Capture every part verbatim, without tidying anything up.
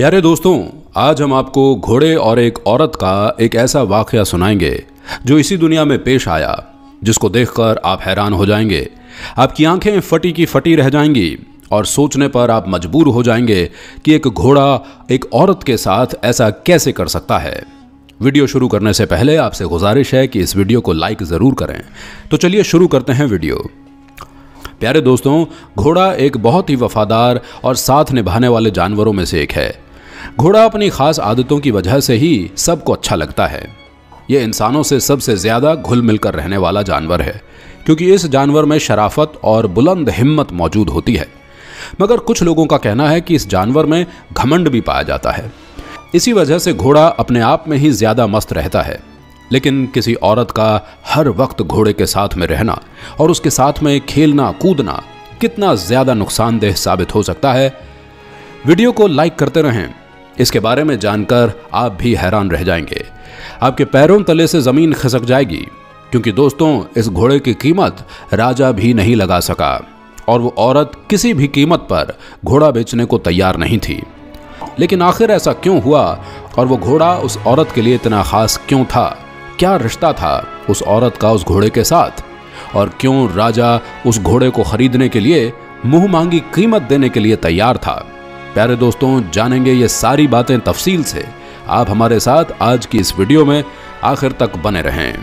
प्यारे दोस्तों, आज हम आपको घोड़े और एक औरत का एक ऐसा वाकया सुनाएंगे जो इसी दुनिया में पेश आया, जिसको देखकर आप हैरान हो जाएंगे। आपकी आंखें फटी की फटी रह जाएंगी और सोचने पर आप मजबूर हो जाएंगे कि एक घोड़ा एक औरत के साथ ऐसा कैसे कर सकता है। वीडियो शुरू करने से पहले आपसे गुजारिश है कि इस वीडियो को लाइक ज़रूर करें। तो चलिए शुरू करते हैं वीडियो। प्यारे दोस्तों, घोड़ा एक बहुत ही वफादार और साथ निभाने वाले जानवरों में से एक है। घोड़ा अपनी खास आदतों की वजह से ही सबको अच्छा लगता है। ये इंसानों से सबसे ज़्यादा घुल मिलकर रहने वाला जानवर है, क्योंकि इस जानवर में शराफत और बुलंद हिम्मत मौजूद होती है। मगर कुछ लोगों का कहना है कि इस जानवर में घमंड भी पाया जाता है। इसी वजह से घोड़ा अपने आप में ही ज़्यादा मस्त रहता है। लेकिन किसी औरत का हर वक्त घोड़े के साथ में रहना और उसके साथ में खेलना कूदना कितना ज़्यादा नुकसानदेह साबित हो सकता है। वीडियो को लाइक करते रहें, इसके बारे में जानकर आप भी हैरान रह जाएंगे। आपके पैरों तले से ज़मीन खिसक जाएगी, क्योंकि दोस्तों इस घोड़े की कीमत राजा भी नहीं लगा सका और वो औरत किसी भी कीमत पर घोड़ा बेचने को तैयार नहीं थी। लेकिन आखिर ऐसा क्यों हुआ और वो घोड़ा उस औरत के लिए इतना खास क्यों था? क्या रिश्ता था उस औरत का उस घोड़े के साथ, और क्यों राजा उस घोड़े को खरीदने के लिए मुंह मांगी कीमत देने के लिए तैयार था? प्यारे दोस्तों, जानेंगे ये सारी बातें तफसील से। आप हमारे साथ आज की इस वीडियो में आखिर तक बने रहें।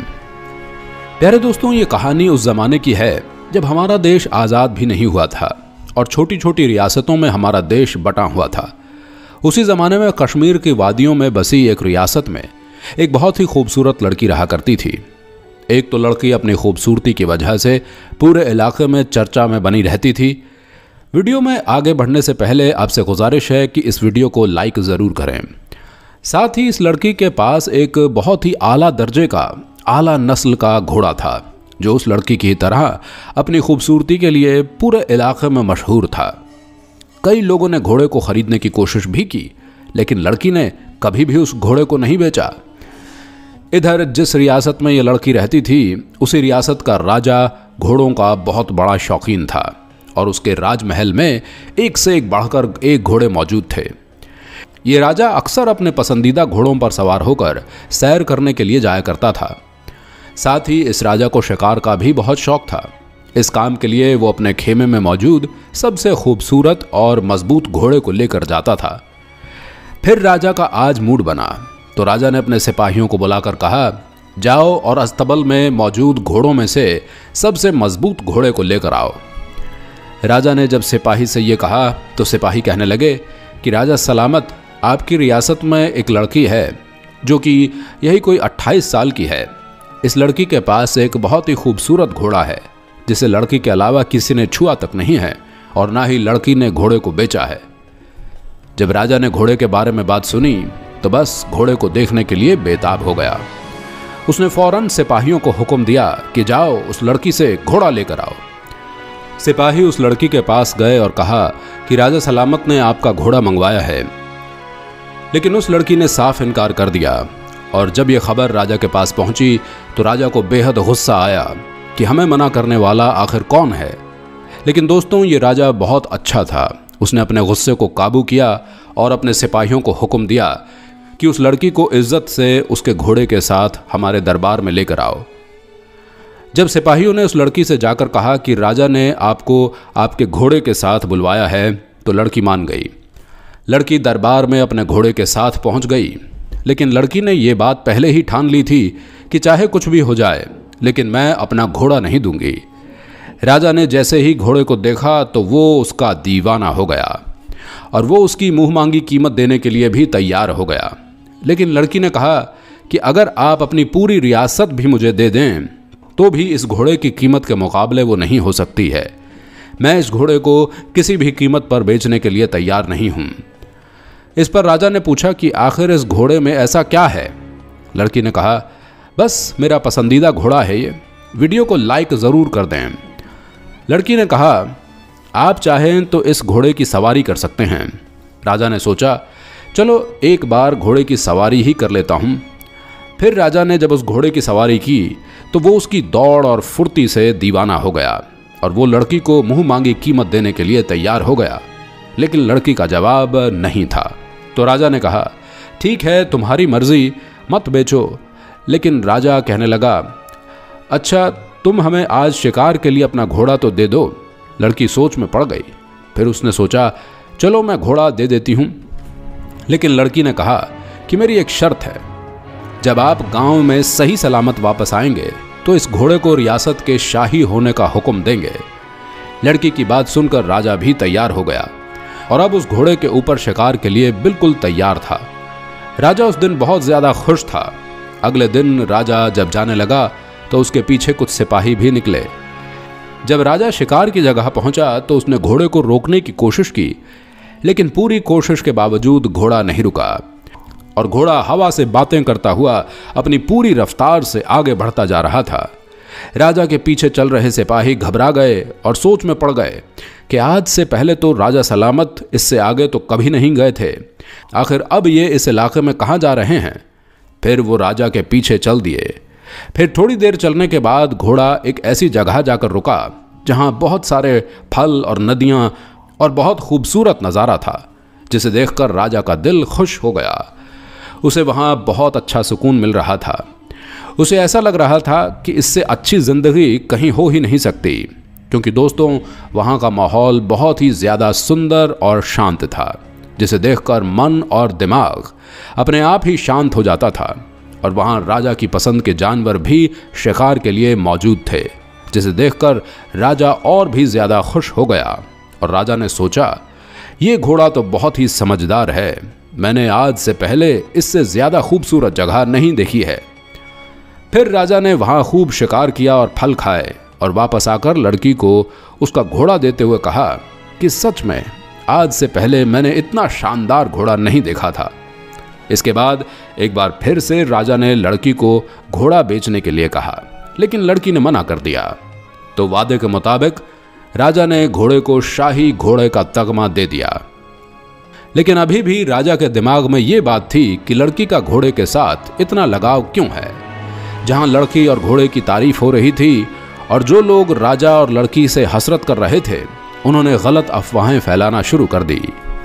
प्यारे दोस्तों, ये कहानी उस जमाने की है जब हमारा देश आज़ाद भी नहीं हुआ था और छोटी छोटी रियासतों में हमारा देश बटा हुआ था। उसी ज़माने में कश्मीर की वादियों में बसी एक रियासत में एक बहुत ही खूबसूरत लड़की रहा करती थी। एक तो लड़की अपनी खूबसूरती की वजह से पूरे इलाके में चर्चा में बनी रहती थी। वीडियो में आगे बढ़ने से पहले आपसे गुजारिश है कि इस वीडियो को लाइक ज़रूर करें। साथ ही इस लड़की के पास एक बहुत ही आला दर्जे का आला नस्ल का घोड़ा था, जो उस लड़की की तरह अपनी खूबसूरती के लिए पूरे इलाके में मशहूर था। कई लोगों ने घोड़े को खरीदने की कोशिश भी की, लेकिन लड़की ने कभी भी उस घोड़े को नहीं बेचा। इधर जिस रियासत में ये लड़की रहती थी, उसी रियासत का राजा घोड़ों का बहुत बड़ा शौकीन था और उसके राजमहल में एक से एक बढ़कर एक घोड़े मौजूद थे। ये राजा अक्सर अपने पसंदीदा घोड़ों पर सवार होकर सैर करने के लिए जाया करता था। साथ ही इस राजा को शिकार का भी बहुत शौक था। इस काम के लिए वो अपने खेमे में मौजूद सबसे खूबसूरत और मजबूत घोड़े को लेकर जाता था। फिर राजा का आज मूड बना तो राजा ने अपने सिपाहियों को बुलाकर कहा, जाओ और अस्तबल में मौजूद घोड़ों में से सबसे मजबूत घोड़े को लेकर आओ। राजा ने जब सिपाही से ये कहा तो सिपाही कहने लगे कि राजा सलामत, आपकी रियासत में एक लड़की है जो कि यही कोई अट्ठाईस साल की है। इस लड़की के पास एक बहुत ही खूबसूरत घोड़ा है, जिसे लड़की के अलावा किसी ने छुआ तक नहीं है और ना ही लड़की ने घोड़े को बेचा है। जब राजा ने घोड़े के बारे में बात सुनी तो बस घोड़े को देखने के लिए बेताब हो गया। उसने फौरन सिपाहियों को हुक्म दिया कि जाओ उस लड़की से घोड़ा लेकर आओ। सिपाही उस लड़की के पास गए और कहा कि राजा सलामत ने आपका घोड़ा मंगवाया है। लेकिन उस लड़की ने साफ इनकार कर दिया और जब यह खबर राजा के पास पहुंची तो राजा को बेहद गुस्सा आया कि हमें मना करने वाला आखिर कौन है। लेकिन दोस्तों, ये राजा बहुत अच्छा था। उसने अपने गुस्से को काबू किया और अपने सिपाहियों को हुक्म दिया कि उस लड़की को इज्जत से उसके घोड़े के साथ हमारे दरबार में लेकर आओ। जब सिपाहियों ने उस लड़की से जाकर कहा कि राजा ने आपको आपके घोड़े के साथ बुलवाया है, तो लड़की मान गई। लड़की दरबार में अपने घोड़े के साथ पहुंच गई। लेकिन लड़की ने ये बात पहले ही ठान ली थी कि चाहे कुछ भी हो जाए, लेकिन मैं अपना घोड़ा नहीं दूंगी। राजा ने जैसे ही घोड़े को देखा तो वो उसका दीवाना हो गया और वो उसकी मुंह मांगी कीमत देने के लिए भी तैयार हो गया। लेकिन लड़की ने कहा कि अगर आप अपनी पूरी रियासत भी मुझे दे दें तो भी इस घोड़े की कीमत के मुकाबले वो नहीं हो सकती है। मैं इस घोड़े को किसी भी कीमत पर बेचने के लिए तैयार नहीं हूँ। इस पर राजा ने पूछा कि आखिर इस घोड़े में ऐसा क्या है? लड़की ने कहा, बस मेरा पसंदीदा घोड़ा है ये। वीडियो को लाइक ज़रूर कर दें। लड़की ने कहा, आप चाहें तो इस घोड़े की सवारी कर सकते हैं। राजा ने सोचा, चलो एक बार घोड़े की सवारी ही कर लेता हूँ। फिर राजा ने जब उस घोड़े की सवारी की तो वो उसकी दौड़ और फुर्ती से दीवाना हो गया और वो लड़की को मुंह मांगी कीमत देने के लिए तैयार हो गया। लेकिन लड़की का जवाब नहीं था। तो राजा ने कहा, ठीक है तुम्हारी मर्जी, मत बेचो। लेकिन राजा कहने लगा, अच्छा तुम हमें आज शिकार के लिए अपना घोड़ा तो दे दो। लड़की सोच में पड़ गई। फिर उसने सोचा, चलो मैं घोड़ा दे देती हूँ। लेकिन लड़की ने कहा कि मेरी एक शर्त है, जब आप गांव में सही सलामत वापस आएंगे तो इस घोड़े को रियासत के शाही होने का हुक्म देंगे। लड़की की बात सुनकर राजा भी तैयार हो गया और अब उस घोड़े के ऊपर शिकार के लिए बिल्कुल तैयार था। राजा उस दिन बहुत ज्यादा खुश था। अगले दिन राजा जब जाने लगा तो उसके पीछे कुछ सिपाही भी निकले। जब राजा शिकार की जगह पहुंचा तो उसने घोड़े को रोकने की कोशिश की, लेकिन पूरी कोशिश के बावजूद घोड़ा नहीं रुका और घोड़ा हवा से बातें करता हुआ अपनी पूरी रफ्तार से आगे बढ़ता जा रहा था। राजा के पीछे चल रहे सिपाही घबरा गए और सोच में पड़ गए कि आज से पहले तो राजा सलामत इससे आगे तो कभी नहीं गए थे, आखिर अब ये इस इलाके में कहाँ जा रहे हैं। फिर वो राजा के पीछे चल दिए। फिर थोड़ी देर चलने के बाद घोड़ा एक ऐसी जगह जाकर रुका जहाँ बहुत सारे फल और नदियाँ और बहुत खूबसूरत नज़ारा था, जिसे देखकर राजा का दिल खुश हो गया। उसे वहाँ बहुत अच्छा सुकून मिल रहा था। उसे ऐसा लग रहा था कि इससे अच्छी ज़िंदगी कहीं हो ही नहीं सकती, क्योंकि दोस्तों वहाँ का माहौल बहुत ही ज़्यादा सुंदर और शांत था, जिसे देखकर मन और दिमाग अपने आप ही शांत हो जाता था। और वहाँ राजा की पसंद के जानवर भी शिकार के लिए मौजूद थे, जिसे देखकर राजा और भी ज़्यादा खुश हो गया। और राजा ने सोचा, ये घोड़ा तो बहुत ही समझदार है, मैंने आज से पहले इससे ज़्यादा खूबसूरत जगह नहीं देखी है। फिर राजा ने वहाँ खूब शिकार किया और फल खाए और वापस आकर लड़की को उसका घोड़ा देते हुए कहा कि सच में आज से पहले मैंने इतना शानदार घोड़ा नहीं देखा था। इसके बाद एक बार फिर से राजा ने लड़की को घोड़ा बेचने के लिए कहा, लेकिन लड़की ने मना कर दिया। तो वादे के मुताबिक राजा ने घोड़े को शाही घोड़े का तगमा दे दिया। लेकिन अभी भी राजा के दिमाग में ये बात थी कि लड़की का घोड़े के साथ इतना लगाव क्यों है। जहां लड़की और घोड़े की तारीफ हो रही थी और जो लोग राजा और लड़की से हसरत कर रहे थे, उन्होंने गलत अफवाहें फैलाना शुरू कर दी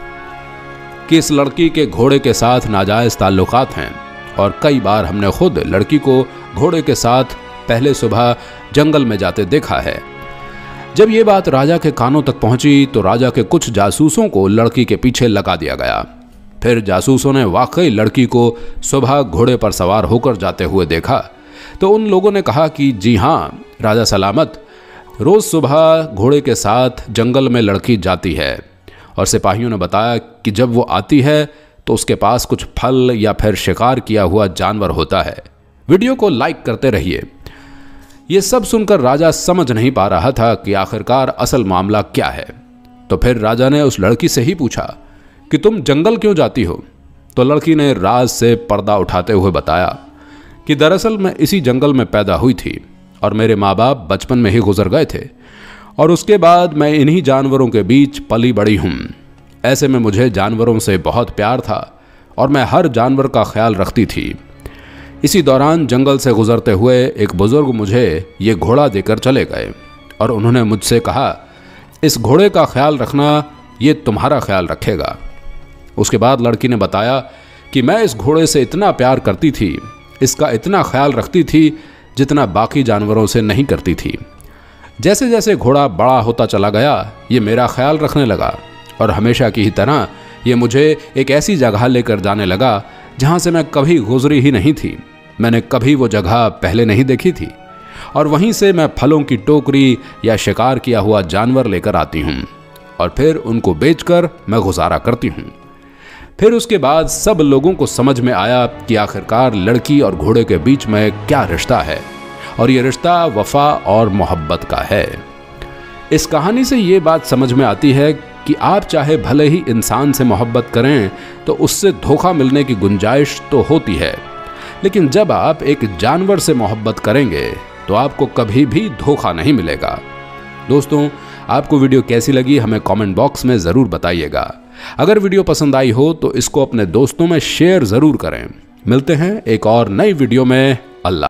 कि इस लड़की के घोड़े के साथ नाजायज ताल्लुकात हैं। और कई बार हमने खुद लड़की को घोड़े के साथ पहले सुबह जंगल में जाते देखा है। जब ये बात राजा के कानों तक पहुंची तो राजा के कुछ जासूसों को लड़की के पीछे लगा दिया गया। फिर जासूसों ने वाकई लड़की को सुबह घोड़े पर सवार होकर जाते हुए देखा तो उन लोगों ने कहा कि जी हाँ, राजा सलामत रोज़ सुबह घोड़े के साथ जंगल में लड़की जाती है। और सिपाहियों ने बताया कि जब वो आती है तो उसके पास कुछ फल या फिर शिकार किया हुआ जानवर होता है। वीडियो को लाइक करते रहिए। ये सब सुनकर राजा समझ नहीं पा रहा था कि आखिरकार असल मामला क्या है। तो फिर राजा ने उस लड़की से ही पूछा कि तुम जंगल क्यों जाती हो। तो लड़की ने राज से पर्दा उठाते हुए बताया कि दरअसल मैं इसी जंगल में पैदा हुई थी और मेरे माँ बाप बचपन में ही गुजर गए थे और उसके बाद मैं इन्हीं जानवरों के बीच पली बड़ी हूँ। ऐसे में मुझे जानवरों से बहुत प्यार था और मैं हर जानवर का ख्याल रखती थी। इसी दौरान जंगल से गुजरते हुए एक बुजुर्ग मुझे ये घोड़ा देकर चले गए और उन्होंने मुझसे कहा, इस घोड़े का ख्याल रखना, ये तुम्हारा ख्याल रखेगा। उसके बाद लड़की ने बताया कि मैं इस घोड़े से इतना प्यार करती थी, इसका इतना ख्याल रखती थी जितना बाकी जानवरों से नहीं करती थी। जैसे जैसे घोड़ा बड़ा होता चला गया, ये मेरा ख्याल रखने लगा और हमेशा की ही तरह ये मुझे एक ऐसी जगह लेकर जाने लगा जहाँ से मैं कभी गुजरी ही नहीं थी। मैंने कभी वो जगह पहले नहीं देखी थी और वहीं से मैं फलों की टोकरी या शिकार किया हुआ जानवर लेकर आती हूँ और फिर उनको बेचकर मैं गुजारा करती हूँ। फिर उसके बाद सब लोगों को समझ में आया कि आखिरकार लड़की और घोड़े के बीच में क्या रिश्ता है और ये रिश्ता वफा और मोहब्बत का है। इस कहानी से ये बात समझ में आती है कि आप चाहे भले ही इंसान से मोहब्बत करें तो उससे धोखा मिलने की गुंजाइश तो होती है, लेकिन जब आप एक जानवर से मोहब्बत करेंगे तो आपको कभी भी धोखा नहीं मिलेगा। दोस्तों, आपको वीडियो कैसी लगी हमें कमेंट बॉक्स में ज़रूर बताइएगा। अगर वीडियो पसंद आई हो तो इसको अपने दोस्तों में शेयर ज़रूर करें। मिलते हैं एक और नई वीडियो में। अल्लाह।